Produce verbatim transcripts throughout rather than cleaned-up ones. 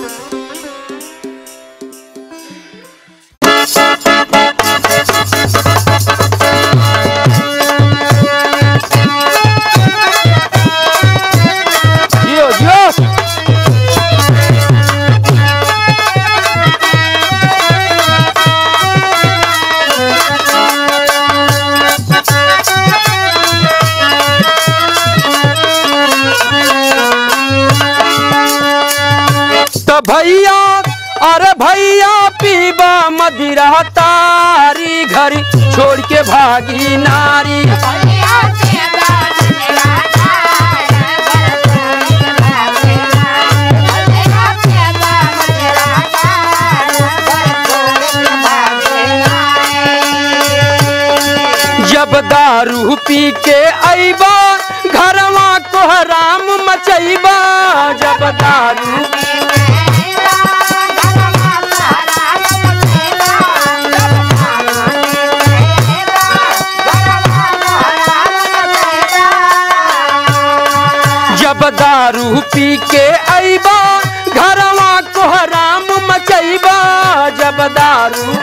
भैया अरे भैया पीबा मदिरा तारी घर छोड़ के भागी नारी। जब दारू पी के आईबा घरवा को हराम मचैबा। जब दारू जब दारू पी के आईबा घरवा को हराम मचैबा। जब दारू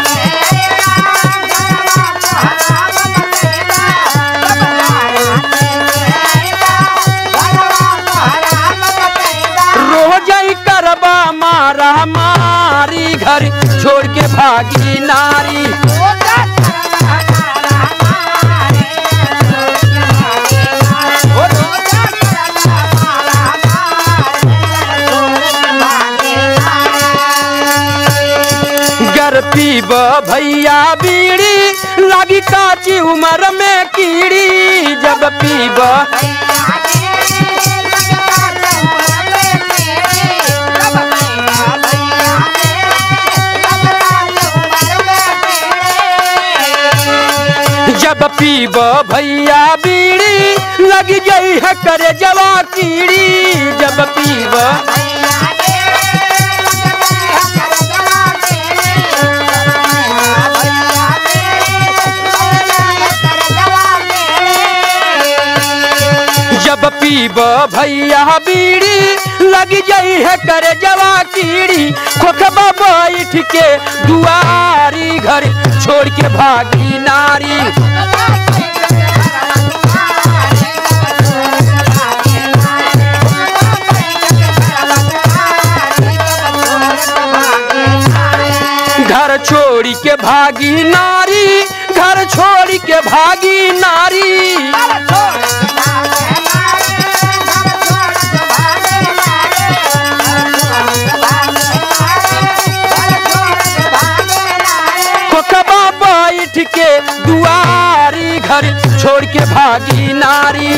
रोज करबा मारा मारी घर छोड़ के भागी नारी। पीब भैया बीड़ी लगी काची उम्र में कीड़ी। जब पीब जब पीब भैया बीड़ी लगी गई है करे जवा कीड़ी। जब पीब जब पीब भैया बीड़ी लगी गई है करे जवा कीड़ी। खोखबा बैठ के दुआरी घर छोड़ के भागी नारी। घर छोड़ के भागी नारी घर छोड़ के भागी नारी। बैठ के दुआरी घर छोड़ के भागी नारी।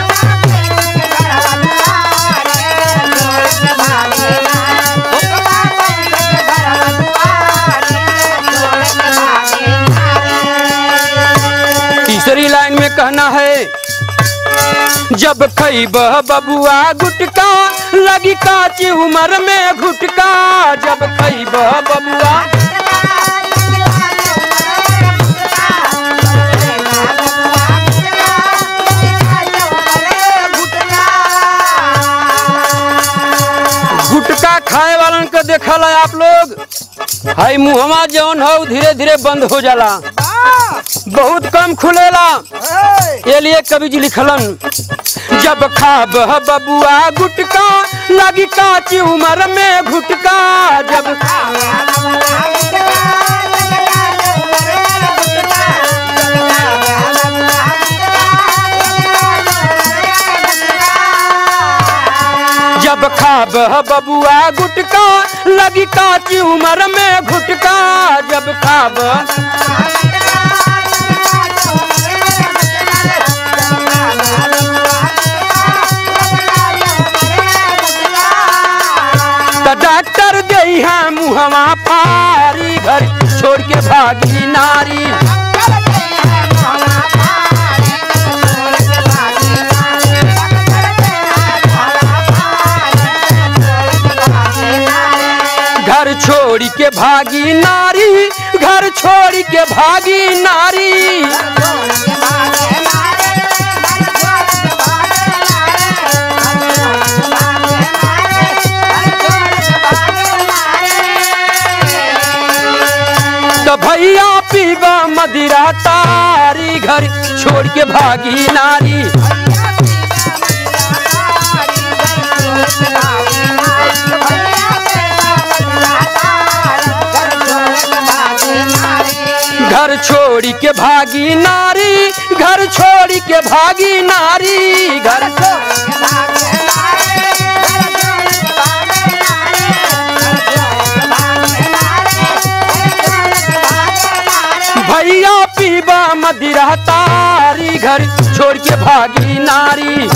तीसरी लाइन में कहना है जब खैब बबुआ गुटका लगी काची उम्र में घुटका। जब खैब बबुआ गुटका खाए वालन को देखल है आप लोग हाई मुहमा जौन हो धीरे धीरे बंद हो जाला बहुत कम खुलेला। ये लिए कवि जी लिखलन जब खाब बबुआ गुटका लगी काची उम्र में घुटका। जब जब खाब बबुआ गुटका लगी काची उम्र में घुटका। जब खाब तो डॉक्टर गई है मुहवा फारी घर छोड़ के भागी नारी। घर छोड़ के भागी नारी घर छोड़ के भागी नारी। पीबा मदिरा तारी घर छोड़ के भागी नारी। घर छोड़ के भागी नारी, घर छोड़ के भागी नारी, घर भैया पीबा मदिरा तारी घर छोड़ के भागी नारी।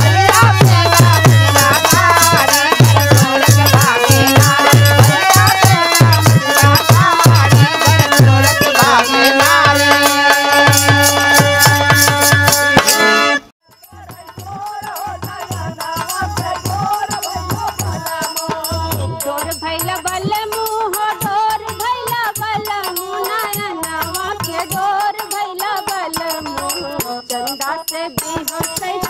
चंदा से भी हो